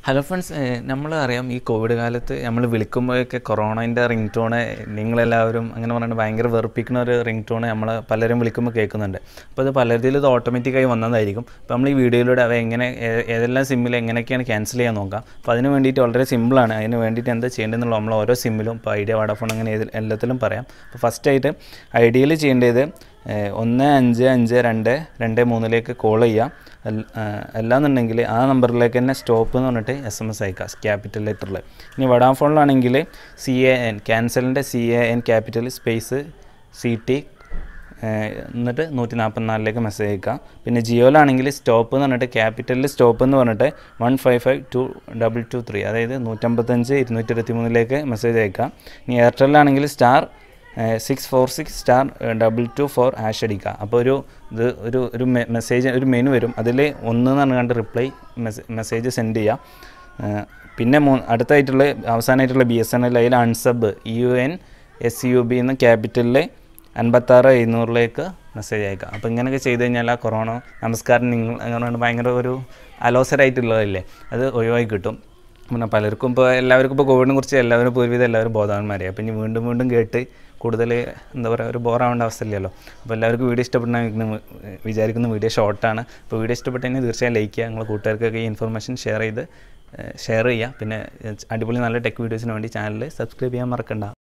Hello friends, നമ്മൾ അറിയാം ഈ കോവിഡ് കാലത്ത് നമ്മൾ വിളിക്കുമ്പോഴൊക്കെ കൊറോണയുടെ റിംഗ് ടോൺ നിങ്ങളെല്ലാവരും അങ്ങനെ പറഞ്ഞിട്ട് ഭയങ്കര വെറുപ്പിക്കുന്ന ഒരു റിംഗ് ടോൺ നമ്മൾ പലരും വിളിക്കുമ്പോൾ കേൾക്കുന്നുണ്ട്. അപ്പോൾ അത് പലരിലും ഇത് ഓട്ടോമാറ്റിക്കായി വന്നതായിരിക്കും. അപ്പോൾ നമ്മൾ ഈ വീഡിയോയിലൂടെ അവ എങ്ങനെ ഏതെല്ലാം സിമ്മിൽ എങ്ങനെയൊക്കെയാണ് ക്യാൻസൽ ചെയ്യാൻ നോക്കാം. അപ്പോൾ അതിന് വേണ്ടിയിട്ട് വളരെ സിമ്പിളാണ്. അതിന് വേണ്ടിയിട്ട് എന്താ ചെയ്യേണ്ടതെന്നുള്ള നമ്മൾ ഓരോ സിമ്മിലും ഇപ്പോൾ ഐഡിയ വോഡാഫോൺ അങ്ങനെ എല്ലാത്തിലും പറയാം. അപ്പോൾ ഫസ്റ്റായിട്ട് ഐഡിയയിൽ ചെയ്യേണ്ടത് 155223 കോൾ ചെയ്യുക. അല്ലാന്നുണ്ടെങ്കിൽ ആ നമ്പറിലേക്ക് തന്നെ സ്റ്റോപ്പ് എന്ന് പറഞ്ഞിട്ട് SMS അയക്കുക ക്യാപിറ്റൽ ലെറ്ററിൽ. ഇനി വോഡാഫോണിലാണെങ്കിൽ CAN ക്യാൻസലിൻ്റെ CAN ക്യാപിറ്റൽ സ്പേസ് CT എന്നിട്ട് 144 മെസ്സേജ് അയക്കുക. പിന്നെ ജിയോയിലാണെങ്കിൽ സ്റ്റോപ്പ് എന്ന് പറഞ്ഞിട്ട് ക്യാപിറ്റലിൽ സ്റ്റോപ്പ് എന്ന് പറഞ്ഞിട്ട് 155223 അതായത് 155 മെസ്സേജ് അയക്കുക. ഇനി എയർടെല്ലാണെങ്കിൽ *646*224 # അടിക്കുക. അപ്പോൾ ഒരു മെസ്സേജ് ഒരു മെനു വരും, അതിൽ 1 എന്ന് പറഞ്ഞുകൊണ്ട് റിപ്ലൈ മെസ്സേജ് സെൻഡ് ചെയ്യുക. പിന്നെ അടുത്തായിട്ടുള്ള അവസാനമായിട്ടുള്ള Bsnl അതിൽ UNSUB UNSUB എന്ന് ക്യാപിറ്റലിൽ 56700 മെസ്സേജ് അയക്കുക. അപ്പോൾ ഇങ്ങനെയൊക്കെ ചെയ്ത് കഴിഞ്ഞാൽ ആ കൊറോണ നമസ്കാരം നിങ്ങൾ അങ്ങനെ ഭയങ്കര ഒരു അലോസരായിട്ടുള്ളതല്ലേ, അത് ഒഴിവായി കിട്ടും. പിന്നെ പലർക്കും ഇപ്പോൾ എല്ലാവർക്കും ഇപ്പോൾ കോവിഡിനെ കുറിച്ച് എല്ലാവരും പൂർവ്വം എല്ലാവരും ബോധവാന്മാരായി. അപ്പോൾ ഇനി വീണ്ടും കേട്ട് കൂടുതൽ എന്താ പറയുക ഒരു ബോറാവേണ്ട അവസ്ഥയില്ലല്ലോ. അപ്പോൾ എല്ലാവർക്കും വീഡിയോ ഇഷ്ടപ്പെടുന്ന വിചാരിക്കുന്ന വീഡിയോ ഷോർട്ടാണ്. അപ്പോൾ വീഡിയോ ഇഷ്ടപ്പെട്ടെങ്കിൽ തീർച്ചയായും ലൈക്ക് ചെയ്യുക, നിങ്ങളുടെ കൂട്ടുകാർക്കൊക്കെ ഈ ഇൻഫർമേഷൻ ഷെയർ ചെയ്യുക. പിന്നെ അടിപൊളി നല്ല ടെക് വീഡിയോസിന് വേണ്ടി ചാനൽ സബ്സ്ക്രൈബ് ചെയ്യാൻ മറക്കണ്ട.